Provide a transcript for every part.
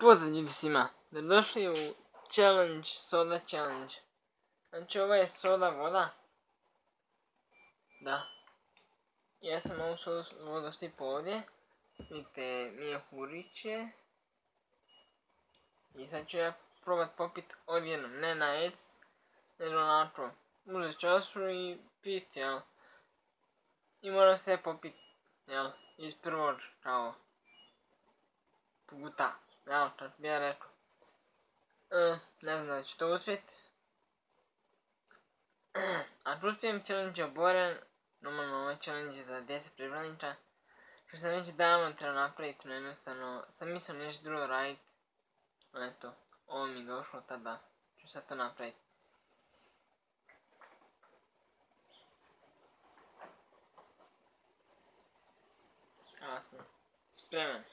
Pozdrav ljudi svima, dobrodošli u Challenge, Soda Challenge. Znači ovo je soda voda. Da. Ja sam ovu sodu vodu sipao ovdje. Vidite, mjehuriće. I sad ću ja probat popit odjednom, ne na S, nego onako. Uzet čašu i pit, jel? I moram sve popit, jel? Iz prvog, kao puta, jel? Tako bi ja rekao. Ne znam da ću to uspjeti. Ako uspijem, challenge je oboren. Normalno ovaj challenge je za 10 pripravnika. Što sam već davno trebao napraviti, no jednostavno sam mislio nešto drugo raditi. Eto, ovo mi je došlo tada, ću sad to napraviti. Ja sam spreman.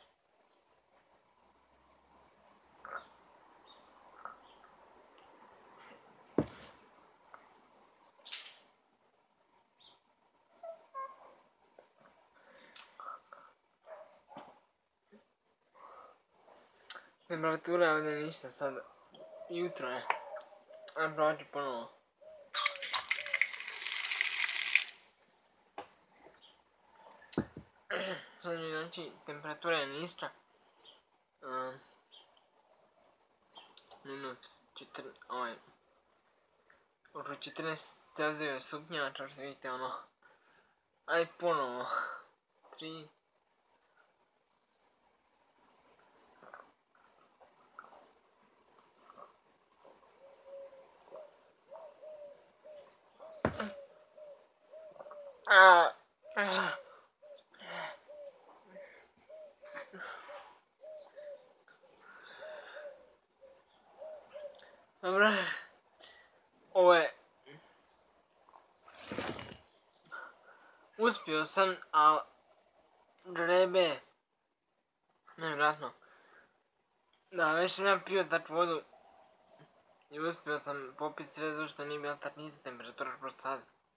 Temperatura je ovdje ništa sad, jutro je. Ajmo proći ponovo. Sad mi znači temperatura je niska. Oko 14 Celzijeva stupnjeva, kao što vidite ono. Aj ponovo. 3. Dobro, ovo je... Uspio sam, ali grebe... Nevjerojatno. Da, već sam ja pio takvu vodu i uspio sam popiti sve zato što nije bila tak niska temperatura kroz sad.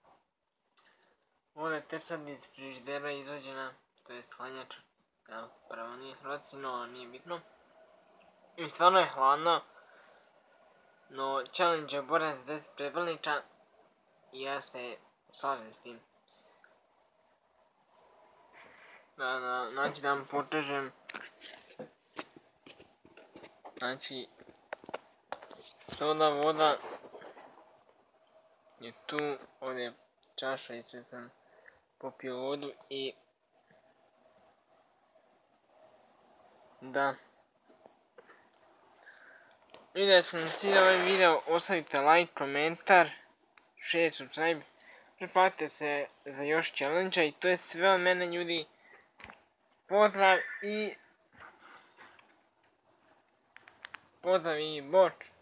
Voda je te sad iz frižidera izvađena, to je hladnjača. Evo, pravo nije hrvatski, no nije bitno. I stvarno je hladno. No, challenge je oboren za 10 pripravnika i ja se slažem s tim. Znači da vam pokažem. Znači, soda voda je tu, ovdje je čaša i sve sam popio vodu i... Da. Vidio sam si da ovaj video, ostavite like, komentar, share, subscribe, pretplatite se za još challenge-a i to je sve od mene ljudi. Pozdrav i... Pozdrav i bok!